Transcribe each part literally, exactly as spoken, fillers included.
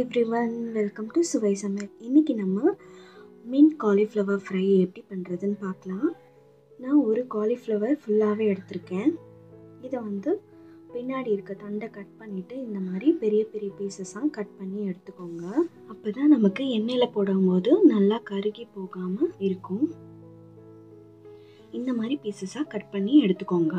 everyone, welcome to சுவை சமையல். இன்னைக்கு நம்ம மின்ட் காலிஃப்ளவர் ஃப்ரை எப்படி பண்ணுறதுன்னு பார்க்கலாம். நான் ஒரு காலிஃப்ளவர் ஃபுல்லாகவே எடுத்திருக்கேன். இதை வந்து பின்னாடி இருக்க தண்டை கட் பண்ணிவிட்டு இந்த மாதிரி பெரிய பெரிய பீசஸாக கட் பண்ணி எடுத்துக்கோங்க. அப்போ தான் நமக்கு எண்ணெயில் போடும்போது நல்லா கருகி போகாமல் இருக்கும். இந்த மாதிரி பீசஸாக கட் பண்ணி எடுத்துக்கோங்க.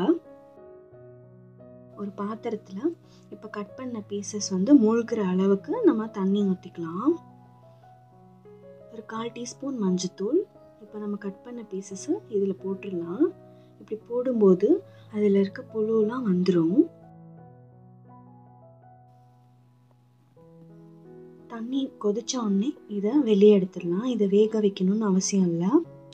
ஒரு பாத்திரத்தில் இப்போ கட் பண்ண பீசஸ் வந்து மூழ்கிற அளவுக்கு நம்ம தண்ணி ஊற்றிக்கலாம். ஒரு கால் டீஸ்பூன் மஞ்சத்தூள். இப்போ நம்ம கட் பண்ண பீசஸை இதில் போட்டுடலாம். இப்படி போடும்போது அதில் இருக்க புழுலாம் வந்துடும். தண்ணி கொதிச்ச உடனே இதை வெளியே எடுத்துடலாம். இதை வேக வைக்கணும்னு அவசியம் இல்லை.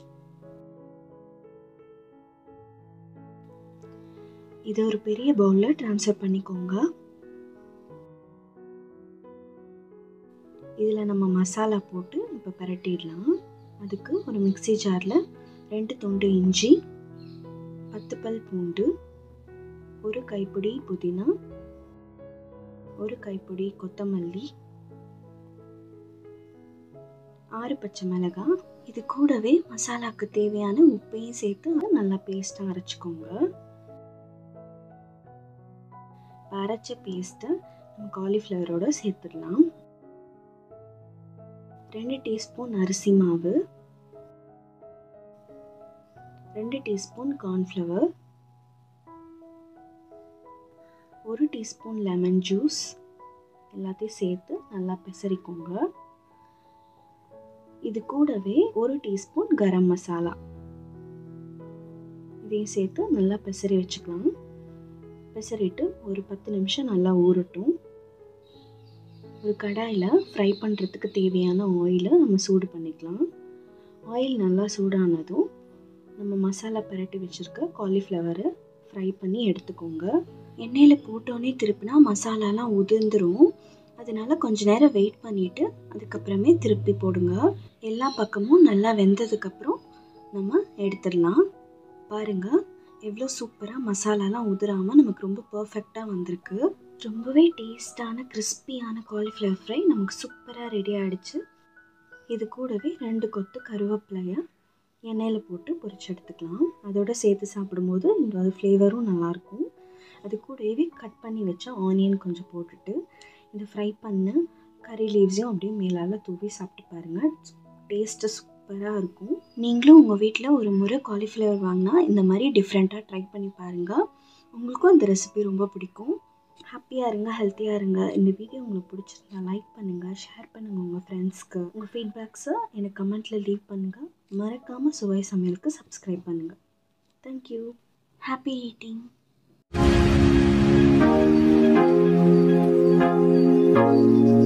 இதை ஒரு பெரிய பவுலில் ட்ரான்ஸ்ஃபர் பண்ணிக்கோங்க. இதில் நம்ம மசாலா போட்டு இப்போ பரட்டிடலாம். அதுக்கு ஒரு மிக்ஸி ஜாரில் ரெண்டு துண்டு இஞ்சி, பத்து பல் பூண்டு, ஒரு கைப்பிடி புதினா, ஒரு கைப்பிடி கொத்தமல்லி, ஆறு பச்சை மிளகாய், இது கூடவே மசாலாவுக்கு தேவையான உப்பையும் சேர்த்து நல்லா பேஸ்ட்டாக அரைச்சிக்கோங்க. அரைச்ச பேஸ்ட்டை நம்ம காலிஃப்ளவரோட சேர்த்துடலாம். ரெண்டு டீஸ்பூன் அரிசி மாவு, ரெண்டு டீஸ்பூன் கார்ன்ஃப்ளவர், ஒரு டீஸ்பூன் லெமன் ஜூஸ் எல்லாத்தையும் சேர்த்து நல்லா பிசறிக்கோங்க. இது கூடவே ஒரு டீஸ்பூன் கரம் மசாலா இதையும் சேர்த்து நல்லா பிசறி வச்சுக்கலாம். பிசறிட்டு ஒரு பத்து நிமிஷம் நல்லா ஊறட்டும். ஒரு கடாயில் ஃப்ரை பண்ணுறதுக்கு தேவையான ஆயிலை நம்ம சூடு பண்ணிக்கலாம். ஆயில் நல்லா சூடானதும் நம்ம மசாலா பரட்டி வச்சுருக்க காலிஃப்ளவரை ஃப்ரை பண்ணி எடுத்துக்கோங்க. எண்ணெயில் போட்டோன்னே திருப்பினா மசாலாலாம் உதிர்ந்துடும். அதனால கொஞ்ச நேரம் வெயிட் பண்ணிவிட்டு அதுக்கப்புறமே திருப்பி போடுங்க. எல்லா பக்கமும் நல்லா வெந்ததுக்கப்புறம் நம்ம எடுத்துடலாம். பாருங்கள், எவ்வளோ சூப்பராக மசாலாலாம் உதிராமல் நமக்கு ரொம்ப பர்ஃபெக்டாக வந்திருக்கு. ரொம்பவே டேஸ்டான கிறிஸ்பியான காலிஃப்ளவர் ஃப்ரை நமக்கு சூப்பராக ரெடி ஆகிடுச்சு. இது கூடவே ரெண்டு கொத்து கருவேப்பிலையை எண்ணெயில் போட்டு பொரிச்சு எடுத்துக்கலாம். அதோடு சேர்த்து சாப்பிடும்போது இந்த ஃப்ளேவரும் நல்லாயிருக்கும். அது கூடவே கட் பண்ணி வச்ச ஆனியன் கொஞ்சம் போட்டுட்டு இந்த ஃப்ரை பண்ண கறி லீவ்ஸையும் அப்படியே மேலால் தூவி சாப்பிட்டு பாருங்கள். டேஸ்ட்டு சூப்பராக இருக்கும். நீங்களும் உங்கள் வீட்டில் ஒரு முறை காலிஃப்ளவர் வாங்கினா இந்த மாதிரி டிஃப்ரெண்ட்டாக ட்ரை பண்ணி பாருங்கள். உங்களுக்கும் இந்த ரெசிபி ரொம்ப பிடிக்கும். ஹாப்பியாக இருங்க, ஹெல்த்தியாக இருங்க. இந்த வீடியோ உங்களுக்கு பிடிச்சிருந்தா லைக் பண்ணுங்கள், ஷேர் பண்ணுங்கள் உங்கள் ஃப்ரெண்ட்ஸ்க்கு. உங்கள் ஃபீட்பேக்ஸை எனக்கு கமெண்ட்டில் லீவ் பண்ணுங்கள். மறக்காமல் சுவை சமையலுக்கு சப்ஸ்கிரைப் பண்ணுங்கள். தேங்க்யூ. Happy eating.